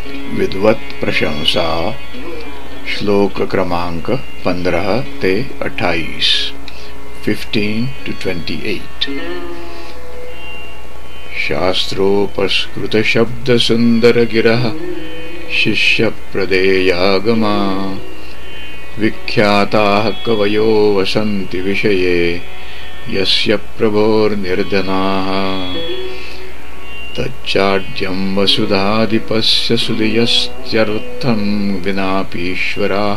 विद्वत प्रशंसा श्लोक क्रमांक 15 ते 28 15 to 28। शास्त्रोपस्कृत शब्द सुंदर गिरः शिष्य प्रदेयागमा विख्याताः कवयो वसन्ति विषये यस्य प्रभोर्निर्धनाः तच्चाड्यं वसुधाधिपस्य सुधियस्त्यर्थं विनापीश्वराः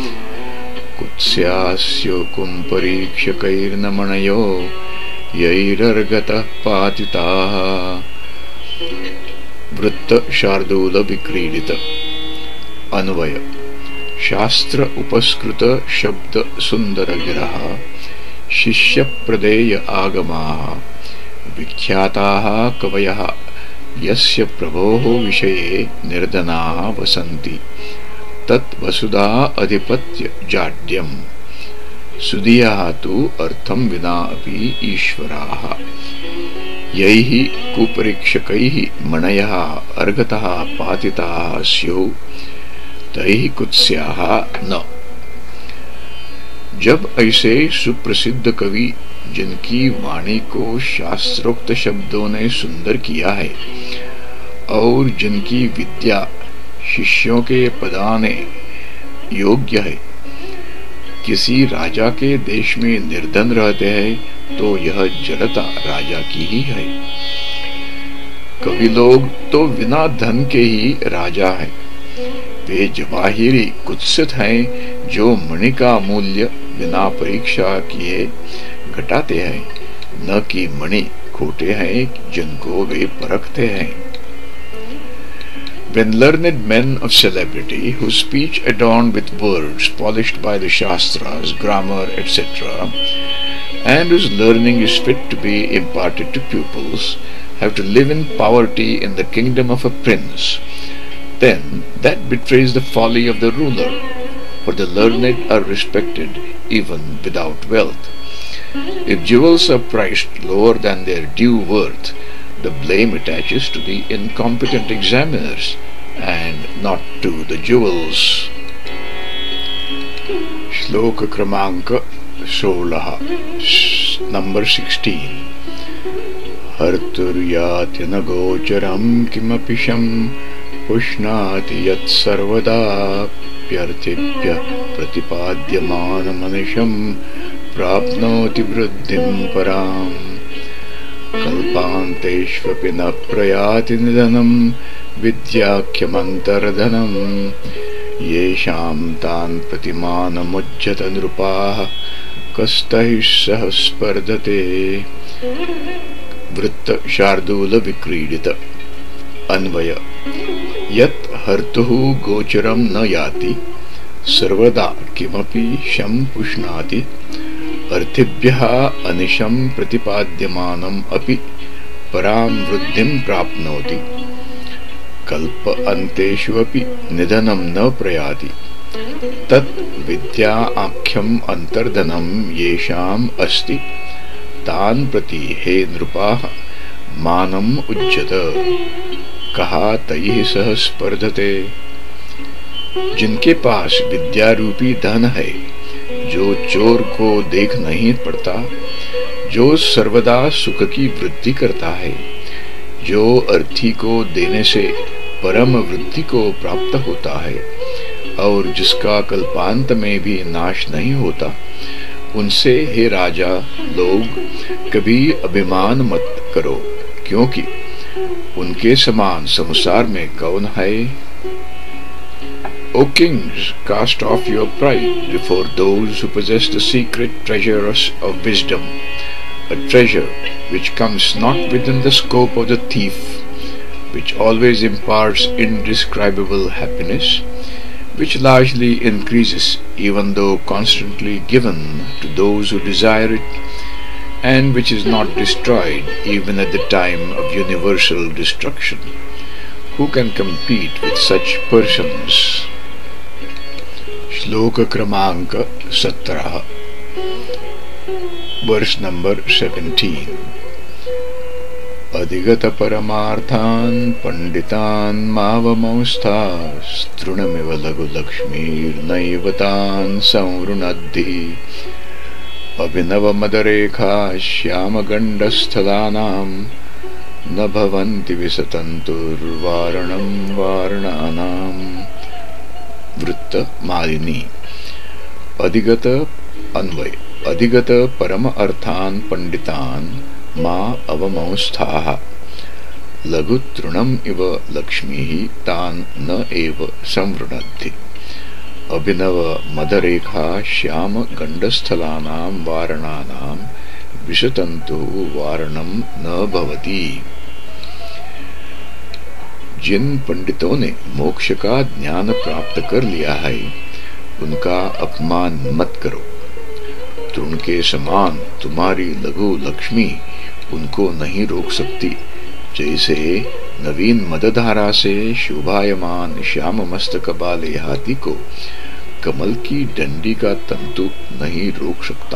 कुत्स्यास्योकुं परीक्षकैर्नमणयो यैरर्गतः पातिताः। वृत्त शार्दूल विक्रीडित। अन्वय। शास्त्र उपस्कृत शब्द सुंदर गिरः शिष्य प्रदेय आगमाः विख्याताः कवयः यस्य प्रभोः विषये निर्धनाः वसन्ति तत् वसुधा अधिपत्य जाड्यम् सुधियः तु अर्थं विना अपि ईश्वराः यैः कुपरीक्षकैः मणयः अर्घतः पातिताः स्युः तैः कुत्स्याः न। जब ऐसे सुप्रसिद्ध कवि जिनकी वाणी को शास्त्रोक्त शब्दों ने सुंदर किया है और जिनकी विद्या शिष्यों के पदाने योग्य है, किसी राजा के देश में निर्धन रहते हैं तो यह जड़ता राजा की ही है। कवि लोग तो बिना धन के ही राजा हैं। वे जवाहिरी कुत्सित हैं जो मणि का मूल्य बिना परीक्षा किए घटाते हैं, न कि मणि खोटे हैं जिनको वे परखते हैं। When learned men of celebrity, whose speech adorned with words polished by the Shastras, grammar, etc., and whose learning is fit to be imparted to pupils, have to live in poverty in the kingdom of a prince, then that betrays the folly of the ruler, for the learned are respected even without wealth. If jewels are priced lower than their due worth, the blame attaches to the incompetent examiners and not to the jewels. Shloka Kramanka 16 Number 16 Harturyati nagocharam kimapisham pushnati yat sarvada pyarthipya pratipadyamana manisham prapnoti vruddhim param kalpanteshvapi na prayati nidanam vidyakhyamantardhanam yesham tan pratimanamujjata nrupah kastaiः सह स्पर्धते। वृत्त शार्दूल विक्रीडित। अन्वय। यत् हर्तुः गोचरं न याति सर्वदा किमपि शं पुष्णाति अर्थिभ्यः अनिशं प्रतिपाद्यमानम् अपि परां वृद्धिं प्राप्नोति कल्प अन्तेषु अपि निधनं न प्रयाति तत् विद्या आख्यम् अंतर्धनं येषाम् अस्ति तान् प्रति हे नृपाः मानम् उज्जत कहा तैः सह स्पर्धते। जिनके पास विद्या रूपी धन है, जो चोर को देख नहीं पड़ता, जो सर्वदा सुख की वृद्धि करता है, जो अर्थी को देने से परम वृद्धि को प्राप्त होता है और जिसका कल्पांत में भी नाश नहीं होता, उनसे हे राजा लोग कभी अभिमान मत करो, क्योंकि उनके समान संसार में कौन है। O kings, cast off your pride before those who possess the secret treasures of wisdom, a treasure which comes not within the scope of the thief, which always imparts indescribable happiness, which largely increases even though constantly given to those who desire it, and which is not destroyed even at the time of universal destruction. Who can compete with such persons? Shloka Kramanka 17 Verse number 17 अधिगत परमार्थान् पंडितान् मावमंस्था तृणमिव लघु लक्ष्मीर्नैव तान् संवृणद्धि अभिनव मदरेखा श्यामगण्डस्थलानां न भवन्ति विसतन्तुर्वारणं वारणानां। वृत्त मालिनी। अधिगत अन्वय। अधिगत परम अर्थान् पंडितान् मा अवमंस्थाः लघु तृणम् इव लक्ष्मीः तान् न एव संवृणद्धि अभिनव मदरेखा श्याम गण्डस्थलानां वारणानां विशतन्तु वारणं न भवति। जिन पंडितों ने मोक्ष का ज्ञान प्राप्त कर लिया है उनका अपमान मत करो। तृण के समान तुम्हारी लघु लक्ष्मी उनको नहीं रोक सकती, जैसे नवीन मदधारा से शोभायमान श्याम मस्तक वाले हाथी को कमल की डंडी का तंतु नहीं रोक सकता।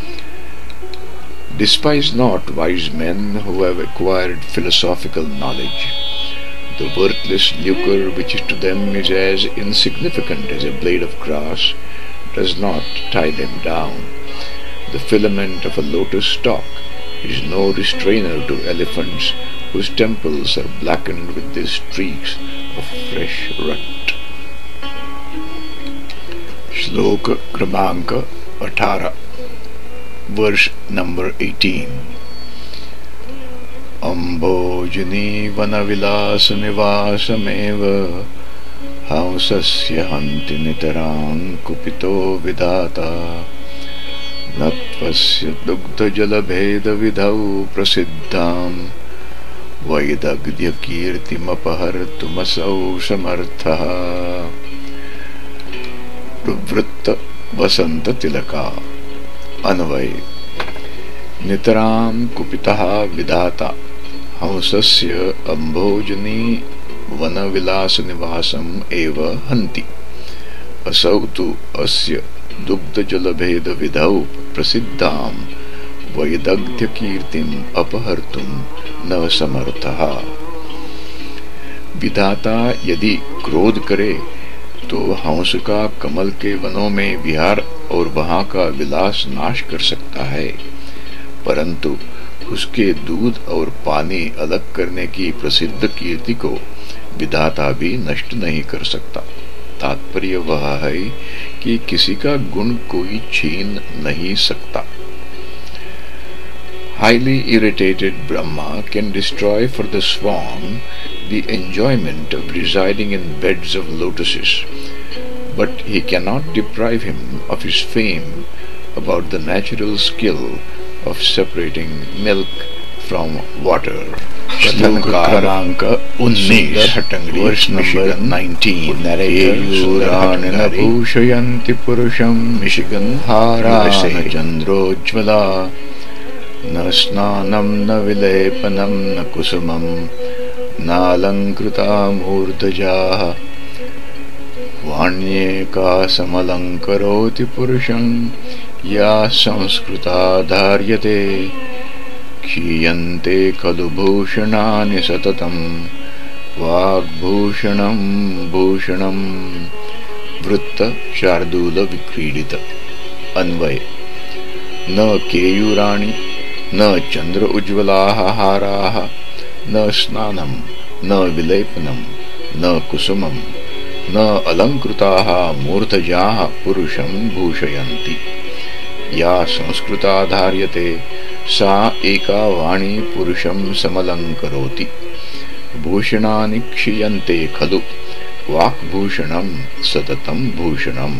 Despise not wise men who have acquired philosophical knowledge. The worthless lucre which to them is as insignificant as a blade of grass does not tie them down. The filament of a lotus stalk is no restrainer to elephants whose temples are blackened with the streaks of fresh rut. Shlok क्रमांक 18 verse number 18. अम्भोजनी वनविलास निवासमेव हंसस्य हन्ति नितरां कुपितो विधाता न त्वस्य दुग्धजलभेदविधौ प्रसिद्धां वैदग्ध्यकीर्तिमपहर्तुमसौ समर्थः। प्रवृत्त वसंततिलका। अन्वय। नितरां कुपितः विधाता हंसस्य अम्भोजनी वनविलासनिवासम् एव हन्ति असौ तु अस्य दुग्धजलभेदविधौ प्रसिद्धां वैदग्ध्यकीर्तिम् अपहर्तुं न समर्थः। विधाता यदि क्रोध करे तो हंस का कमल के वनों में विहार और वहां का विलास नाश कर सकता है, परंतु उसके दूध और पानी अलग करने की प्रसिद्ध कीर्ति को विधाता भी नष्ट नहीं कर सकता। तात्पर्य वह है कि किसी का गुण कोई छीन नहीं सकता। Highly irritated Brahma can destroy for the swan the enjoyment of residing in beds of lotuses, but he cannot deprive him of his fame about the natural skill of separating milk from water. क्रमांक 19 Hattangadi verse number 19. Narrated Sunder Hattangadi. भूषयन्ति पुरुषं Michigan हारान् चन्द्रोज्ज्वला न स्नानं न विलेपनं न कुसुमं नालङ्कृता मूर्धजाः वाण्येका समलङ्करोति पुरुषं या संस्कृता धार्यते क्षीयन्ते खलु भूषणानि सततं वाग्भूषणं भूषणं। वृत्त शार्दूल विक्रीडित। अन्वय। न केयूराणि न चंद्र उज्ज्वलाः हाराः न स्नानं न विलेपनं न कुसुमं न अलङ्कृताः मूर्धजाः पुरुषं भूषयन्ति। या संस्कृता धार्यते सा एका वाणी पुरुषं समलङ्करोति। भूषणानि क्षीयन्ते खलु वाक्भूषणं सततं भूषणम्।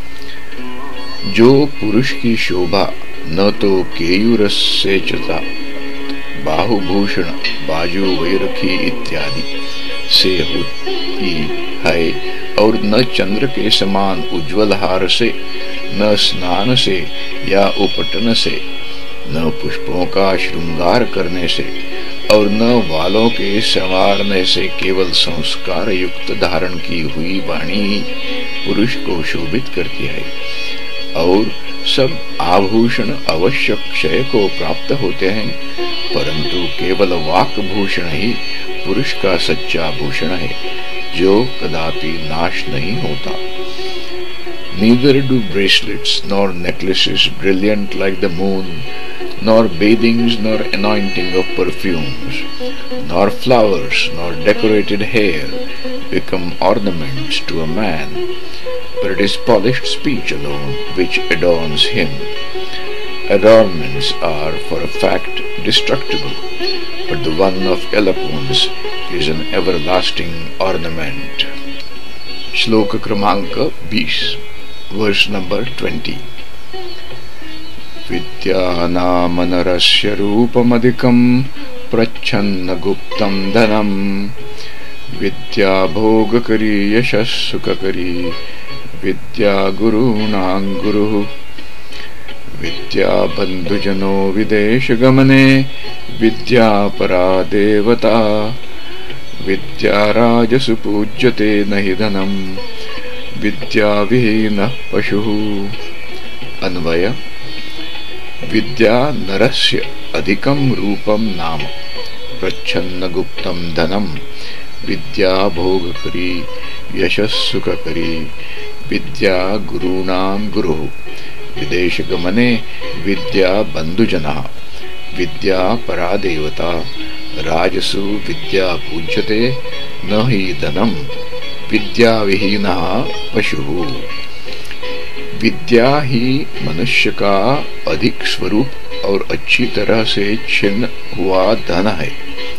जो पुरुष की शोभा न तो केयूर से चता बाहुभूषण बाजू वैरखी इत्यादि से होती है और न चंद्र के समान उज्ज्वल हार से न स्नान से या उपटन से न पुष्पों का श्रृंगार करने से और न वालों के संवारने से केवल संस्कार युक्त धारण की हुई वाणी पुरुष को शोभित करती है। और सब आभूषण अवश्य क्षय को प्राप्त होते हैं परंतु केवल वाक भूषण ही पुरुष का सच्चा भूषण है, जो कदापि नाश नहीं होता. Neither do bracelets nor necklaces brilliant like the moon, nor bathings nor anointing of perfumes, nor flowers nor decorated hair become ornaments to a man, but it is polished speech alone which adorns him. Adornments are for a fact destructible, but the one of eloquence is an everlasting ornament. Shloka Kramanka 20, verse number 20. Vidyanāmanarasya rūpamadikam prachanna guptam dhanam vidya bhogakari yashas sukakari vidya gurunāṃ guruh vidya bandhujano videshagamane vidya paradevata vidya rajasu pujyate nahi dhanam vidya vihinah pashuh. Anvaya. विद्या नरस्य अधिकम रूपम नाम प्रच्छन्न गुप्तम धनम विद्या भोग करी यशस्सुख करी विद्या गुरूणाम गुरु विदेश गमने विद्या बंधुजना विद्या परादेवता राजसु विद्या पूज्यते न हि धनम विद्या विहीनः पशुः. विद्या ही मनुष्य का अधिक स्वरूप और अच्छी तरह से छिन्न हुआ धन है.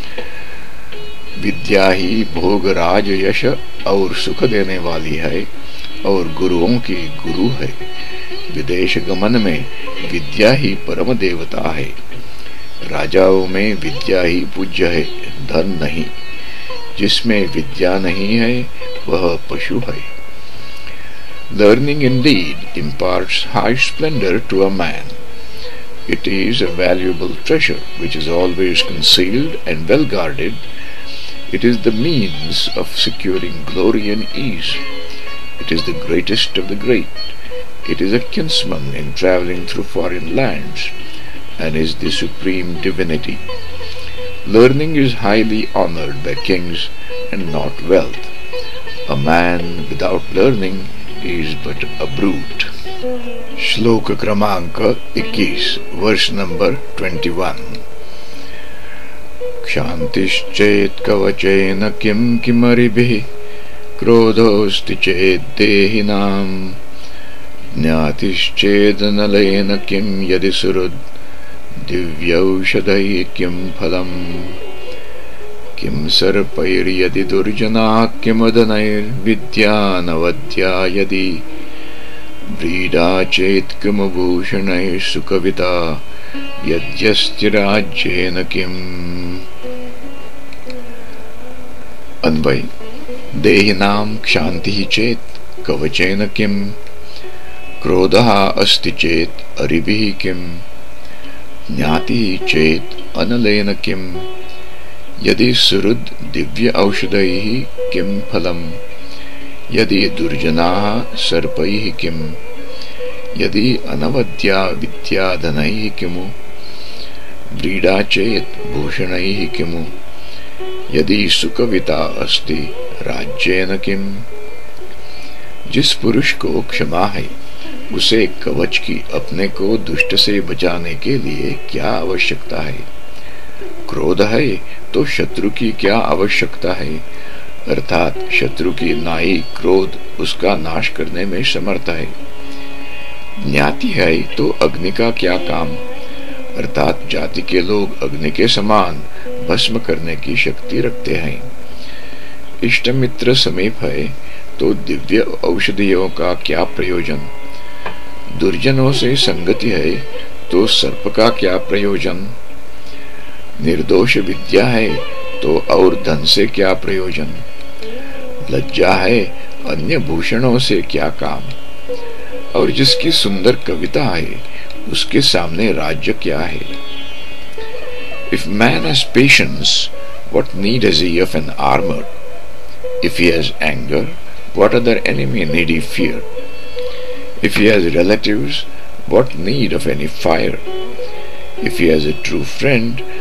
विद्या ही भोग राज यश और सुख देने वाली है और गुरुओं की गुरु है. विदेश गमन में विद्या ही परम देवता है. राजाओं में विद्या ही पूज्य है, धन नहीं. जिसमें विद्या नहीं है वह पशु है. Learning indeed imparts high splendor to a man. It is a valuable treasure which is always concealed and well guarded. It is the means of securing glory and ease. It is the greatest of the great. It is a kinsman in travelling through foreign lands, and is the supreme divinity. Learning is highly honoured by kings and not wealth. A man without learning is but a brute. Shloka Kramanka 21, verse number 21. Kshantischet kavachena kim kimaribhi krodhosti chet dehinam jnatischet nalena kim yadisurud divyaushadai kim phalam किम सर्पैर्यदि दुर्जना किमदनैर्विद्यानवद्या यदि व्रीडा चेत् किमभूषणैः सुकविता यद्यस्ति राज्येन किम्. अन्वय. देहिनां क्षान्तिः चेत् कवचेन किम् क्रोधः अस्ति चेत् अरिभिः किम् ज्ञातिः चेत् अनलेन किम् यदि सुहृद दिव्य औषधैः किं फलम् यदि दुर्जनाः सर्पैः किम् यदि अनवद्या विद्याधनैः किमु व्रीडा चेत् भूषणैः किमु यदि सुकविता अस्ति राज्येन किम्. जिस पुरुष को क्षमा है उसे कवच की अपने को दुष्ट से बचाने के लिए क्या आवश्यकता है. क्रोध है तो शत्रु की क्या आवश्यकता है, अर्थात शत्रु की नाई क्रोध उसका नाश करने में समर्थ है. ज्ञाति है तो अग्नि का क्या काम, अर्थात जाति के लोग अग्नि के समान भस्म करने की शक्ति रखते हैं. इष्ट मित्र समीप है तो दिव्य औषधियों का क्या प्रयोजन. दुर्जनों से संगति है तो सर्प का क्या प्रयोजन. निर्दोष विद्या है तो और धन से क्या प्रयोजन. लज्जा है अन्य भूषणों से क्या काम. और जिसकी सुंदर कविता है उसके सामने राज्य क्या है. If man has patience, what need has he of an armor? If he has anger, what other enemy need he fear? If he has relatives, what need of any fire? If he has a true friend,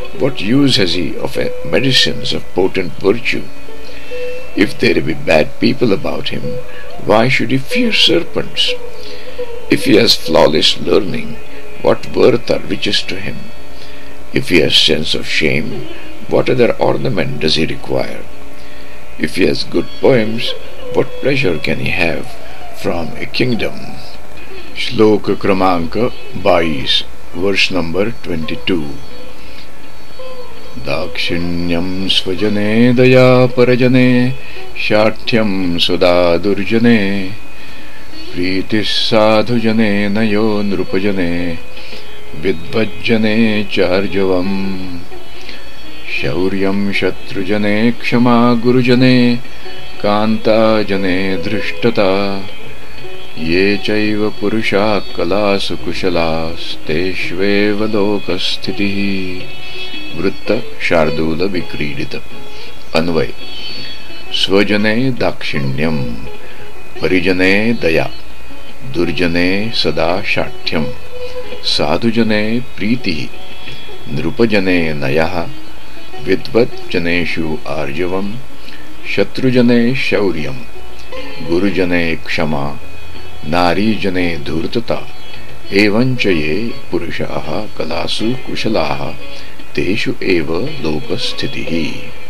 What use has he of medicines of potent virtue? If there be bad people about him, why should he fear serpents? If he has flawless learning, what worth or riches to him? If he has sense of shame, what other ornament does he require? If he has good poems, what pleasure can he have from a kingdom? Shloka Kramanka 22, verse number 22. Dakshinyam svajane daya parajane shatyam sudha durjane Pritis sadhujane nayo nrupajane vidvajjane charjavam Shauryam shatrujane kshama gurujane kanta jane drishtata Ye chaiva purusha kalasu kushalas teshveva lokasthitihi Vritta Shardula Vikridita. Anvay. Svajane Dakshinyam Parijane Daya Durjane Sada Shatyam Sadhujane Priti Nrupajane Nayaha Vidvat Janeshu Arjavam Shatrujane Shauryam Gurujane Kshama Narijane Dhurtata Evanchaye Purushaha Kalasu Kushalaha तेषु एव लोक स्थिति ही।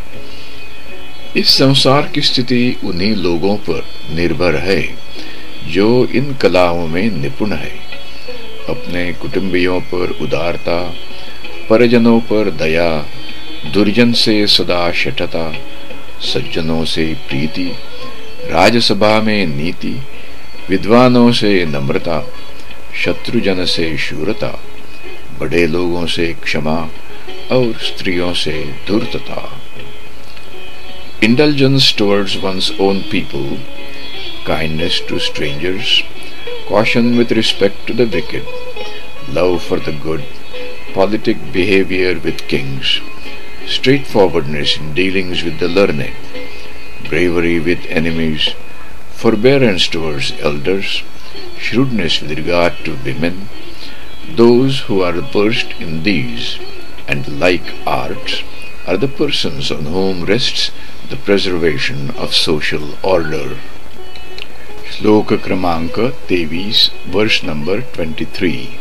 इस संसार की स्थिति उन्हीं लोगों पर निर्भर है जो इन कलाओं में निपुण है। अपने कुटुंबियों पर उदारता, परिजनों पर दया, दुर्जन से सदा शठता, सज्जनों से प्रीति, राजसभा में नीति, विद्वानों से नम्रता, शत्रुजन से शूरता, बड़े लोगों से क्षमा और स्त्रियों से धूर्तता। Indulgence towards one's own people, kindness to strangers, caution with respect to the wicked, love for the good, politic behavior with kings, straightforwardness in dealings with the learned, bravery with enemies, forbearance towards elders, shrewdness with regard to women, those who are versed in these and like arts are the persons on whom rests the preservation of social order. Shloka Kramanka 23, verse number 23.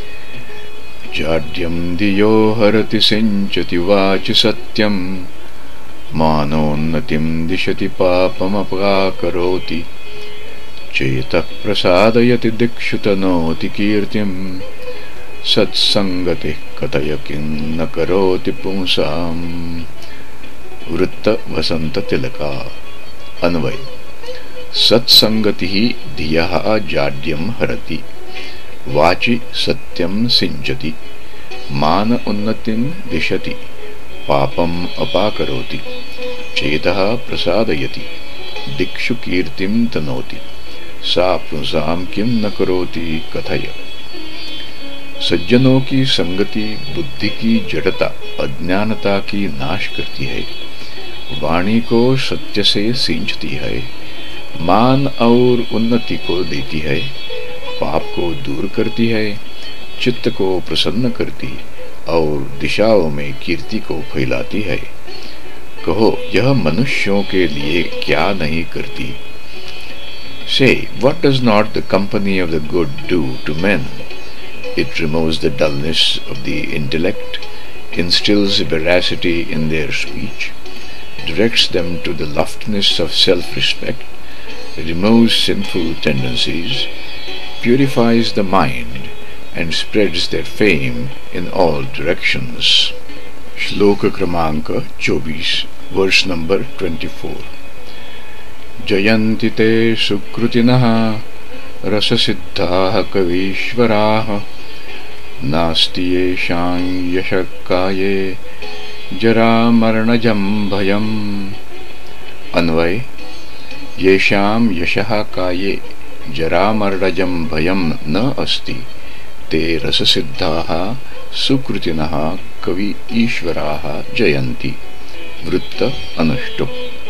Jadyam diyo harati sinchati vachi satyam manonnatim dishati papam apakaroti chetah prasadayati dikshutanoti kirtim Satsangati katayakin nakaroti pumsam. Vritta Vasanta Tilaka. Anvay. Satsangati diyaha jadyam harati Vachi satyam sinchati Mana unnatim dishati Papam apakaroti Chetaha prasadayati Dikshu kirtim tanoti Sa pumsam kim nakaroti kathaya. सज्जनों की संगति बुद्धि की जड़ता अज्ञानता की नाश करती है, वाणी को सत्य से सींचती है, मान और उन्नति को देती है, पाप को दूर करती है, चित्त को प्रसन्न करती और दिशाओं में कीर्ति को फैलाती है। कहो यह मनुष्यों के लिए क्या नहीं करती? Say, what does not the company of the good do to men? It removes the dullness of the intellect, instills veracity in their speech, directs them to the loftiness of self-respect, removes sinful tendencies, purifies the mind, and spreads their fame in all directions. Shloka Kramanka 24, verse number 24. Jayanti te sukrutinaha rasasiddhaha kavishvaraha Nasti yeshang yashakaye jara marnajam bhayam. Anvay. Yesham yashaha kaye jara marnajam bhayam na asti te rasasiddhaha sukrutinaha kavi ishvaraha jayanti. Vritta anushtup.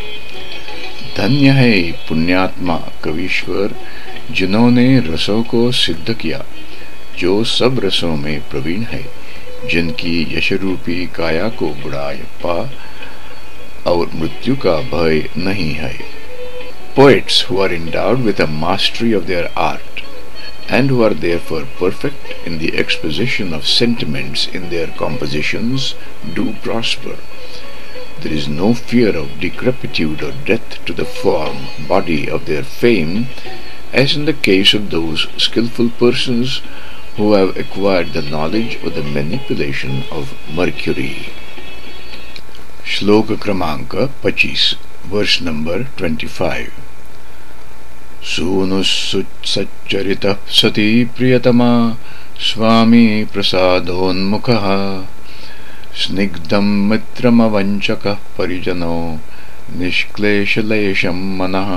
धन्य है पुण्यात्मा कवीश्वर जिन्होंने रसों को सिद्ध किया, जो सब रसों में प्रवीण है, जिनकी यशरूपी काया को बुढ़ापा और मृत्यु का भय नहीं है. Poets who are endowed with a mastery of their art and who are therefore perfect in the exposition of sentiments in their compositions do prosper. There is no fear of decrepitude or death to the form, body of their fame, as in the case of those skillful persons who have acquired the knowledge of the manipulation of mercury. श्लोक क्रमांक 25, वर्ष number 25. सूनुसुत्सच्चरितः सती प्रियतमा स्वामी प्रसादोन्मुखः स्निग्धं मित्रमवञ्चकः परिजनो निष्क्लेशलेशं मनः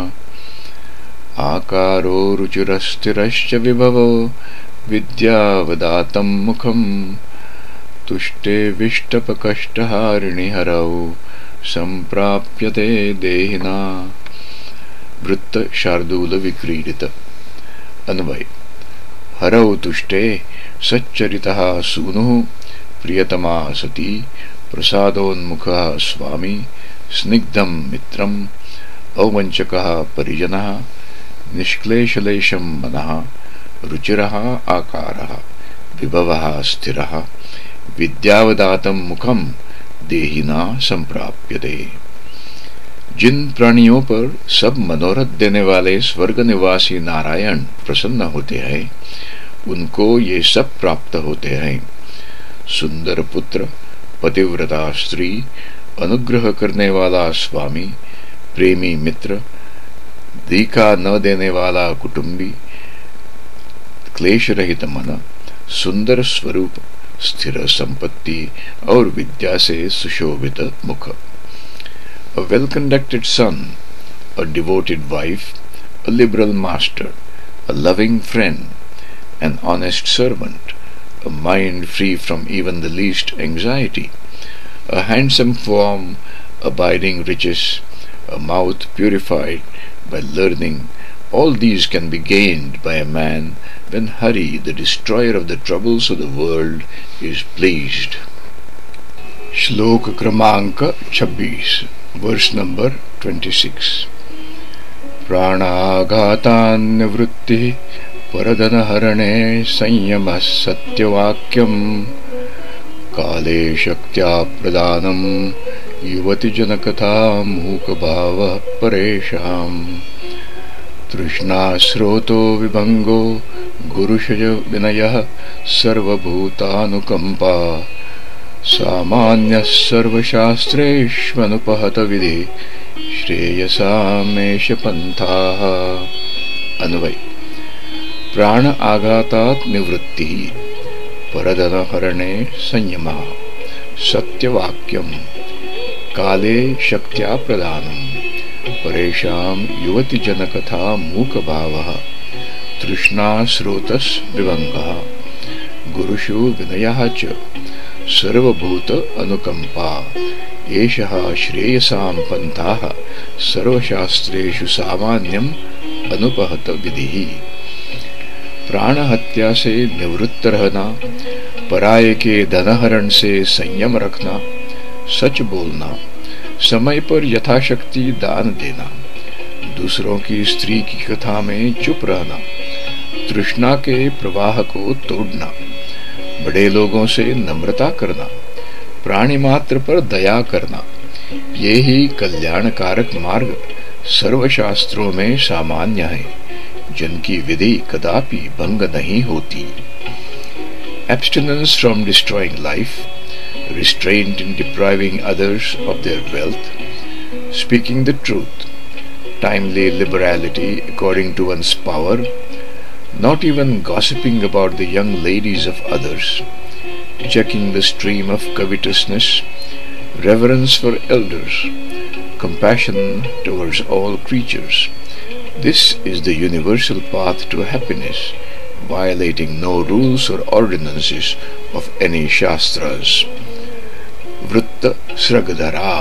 आकारो रुचिरस्थिरश्च विभवो विद्यावदातं मुखम् तुष्टे विष्टपकष्टहारिणि हरौ संप्राप्यते देहिना. वृत्त शार्दूल विक्रीडित. अन्वय. हरौ तुष्टे सच्चरितः सूनुः प्रियतमा सती प्रसादोन्मुखः स्वामी स्निग्धं मित्रम् अवञ्चकः परिजनः निष्क्लेशलेशं मनः रुचिरः आकारः विभवः स्थिरः विद्यावदातं मुखम देहिना संप्राप्यते. जिन प्राणियों पर सब मनोरथ देने वाले स्वर्ग निवासी नारायण प्रसन्न होते हैं, उनको ये सब प्राप्त होते हैं. सुंदर पुत्र, पतिव्रता स्त्री, अनुग्रह करने वाला स्वामी, प्रेमी मित्र, धीखा न देने वाला कुटुंबी, क्लेश रहित मन, सुंदर स्वरूप, स्थिर संपत्ति और विद्या से सुशोभित मुख. A well-conducted son, a devoted wife, a liberal master, a loving friend, an honest servant, a mind free from even the least anxiety, a handsome form, abiding riches, a mouth purified by learning, all these can be gained by a man when Hari, the destroyer of the troubles of the world, is pleased. श्लोक क्रमांक 26, वर्ष number 26. प्राणाघातान्निवृत्तिः परधनहरणे संयमः सत्यवाक्यम् काले शक्त्या प्रदानम् युवतिजनकथा मूकभावः परेषाम् तृष्णास्रोतो विभंगो गुरुषज विनयः सर्वभूतानुकंपा सामान्यः सर्वशास्त्रेष्वनुपहत विधि श्रेयसामेष पंथाः. अन्वय. प्राण आघातात् निवृत्तिः परधनहरणे संयमः सत्यवाक्यम् काले शक्त्या प्रदानम् परेषां युवतिजनकथा मूकभावः तृष्णास्रोतस् विभंगः गुरुषु विनयः च सर्वभूत अनुकंपा एषः श्रेयसां पंथाः सर्वशास्त्रेषु सामान्यम् अनुपहत विधिः. प्राण हत्या से निवृत्त रहना, पराये के धनहरण से संयम रखना, सच बोलना, समय पर यथाशक्ति दान देना, दूसरों की स्त्री की कथा में चुप रहना, तृष्णा के प्रवाह को तोड़ना, बड़े लोगों से नम्रता करना, प्राणी मात्र पर दया करना, ये ही कल्याणकारक मार्ग सर्वशास्त्रों में सामान्य है, जिनकी विधि कदापि भंग नहीं होती. Abstinence from destroying life, restraint in depriving others of their wealth, speaking the truth, timely liberality according to one's power, not even gossiping about the young ladies of others, checking the stream of covetousness, reverence for elders, compassion towards all creatures. This is the universal path to happiness, violating no rules or ordinances of any shastras. वृत्त सृगधरा.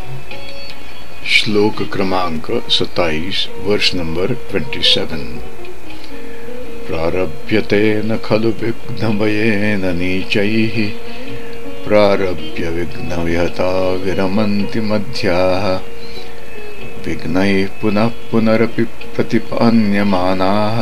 श्लोक क्रमांक 27, वर्ष number 27. प्रारभ्यते न खलु विघ्नभयेन नीचैः प्रारभ्य विघ्नविहता विरमन्ति मध्याः विघ्नैः पुनः पुनरपि प्रतिपन्यमानाः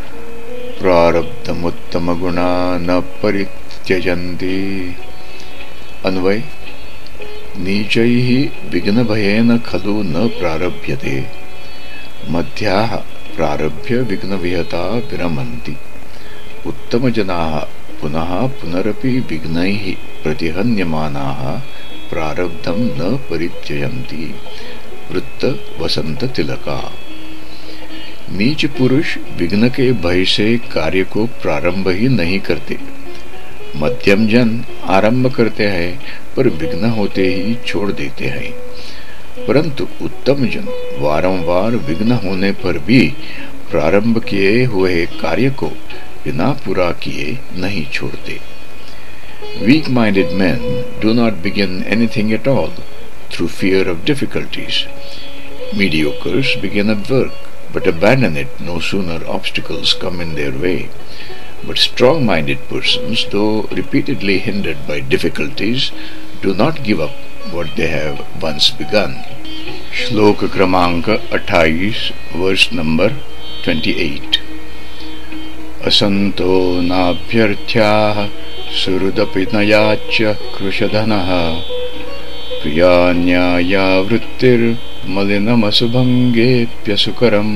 प्रारब्धमुत्तमगुणा न परित्यजन्ति। अन्वय नीचैः विघ्नभयेन खलु न प्रारभ्यते, मध्याः प्रारभ्य विघ्नविहता विरमन्ति, उत्तमजनाः पुनः पुनरपि विघ्नैः प्रतिहन्यमानाः प्रारब्धं न परित्यजन्ति। वृत्त वसंत तिलका। नीच पुरुष विघ्न के भय से कार्य को प्रारंभ ही नहीं करते। मध्यम जन आरंभ करते हैं पर विघ्न होते ही छोड़ देते हैं, परंतु उत्तम जन वारंवार विघ्न होने पर भी प्रारंभ किए हुए कार्य को बिना पूरा किए नहीं छोड़ते। Weak-minded men do not begin anything at all through fear of difficulties. Mediocres begin a work but abandon it no sooner obstacles come in their way. But strong-minded persons, though repeatedly hindered by difficulties, do not give up what they have once begun. श्लोक क्रमांक 28 verse number 28। असंतो नाभ्यर्थ्याः सुहृदपि न याच्य कृशधनः प्रिया न्याया वृत्तिर्मलिनमसुभङ्गेऽप्यसुकरम्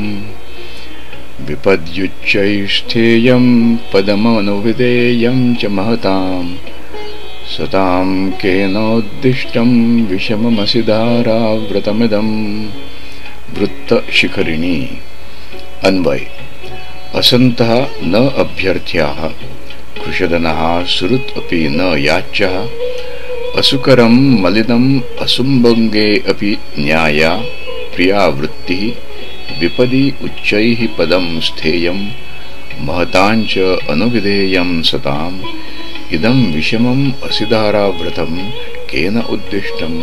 विपद्युच्चैस्थेयं पदमनुविधेयं च महताम् सतां केनोद्दिष्टं विषममसि धाराव्रतमिदं। वृत्त शिखरिणी। अन्वय असन्तः न अभ्यर्थ्याः कृशधनः सुहृत् अपि न याच्यः असुकरं मलिनम् असुम्भङ्गे अपि न्याया प्रिया वृत्तिः विपदि उच्चैः पदं स्थेयं महताञ्च अनुविधेयं सताम् इदं विषमम् असिधाराव्रतं केन उद्दिष्टम्।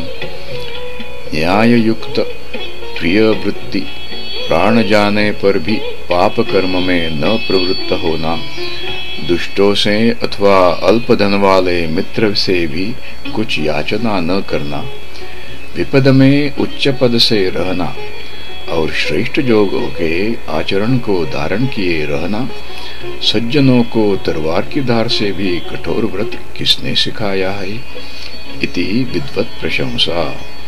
न्याययुक्त प्रिय वृत्ति प्राण जाने पर भी पाप कर्म में न प्रवृत्त होना, दुष्टों से अथवा अल्प धन वाले मित्र से भी कुछ याचना न करना, विपद में उच्च पद से रहना और श्रेष्ठ योगों के आचरण को धारण किए रहना, सज्जनों को तलवार की धार से भी कठोर व्रत किसने सिखाया है। इति विद्वत प्रशंसा।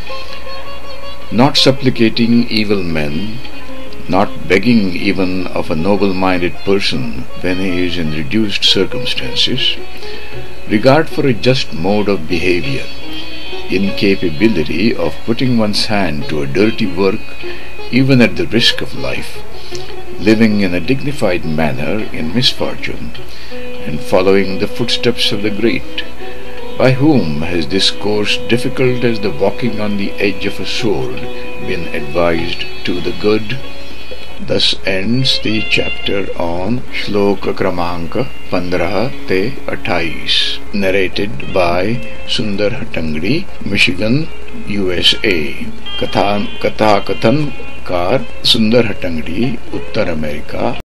Not supplicating evil men, not begging even of a noble-minded person when he is in reduced circumstances, regard for a just mode of behavior, incapability of putting one's hand to a dirty work even at the risk of life, living in a dignified manner in misfortune, and following the footsteps of the great, by whom has this course difficult as the walking on the edge of a sword been advised to the good. Thus ends the chapter on Shloka Kramanka 15 te 28, narrated by Sundar Hattangadi, Michigan, USA. कथा कथन car सुंदर हट्टंगडी, उत्तर America.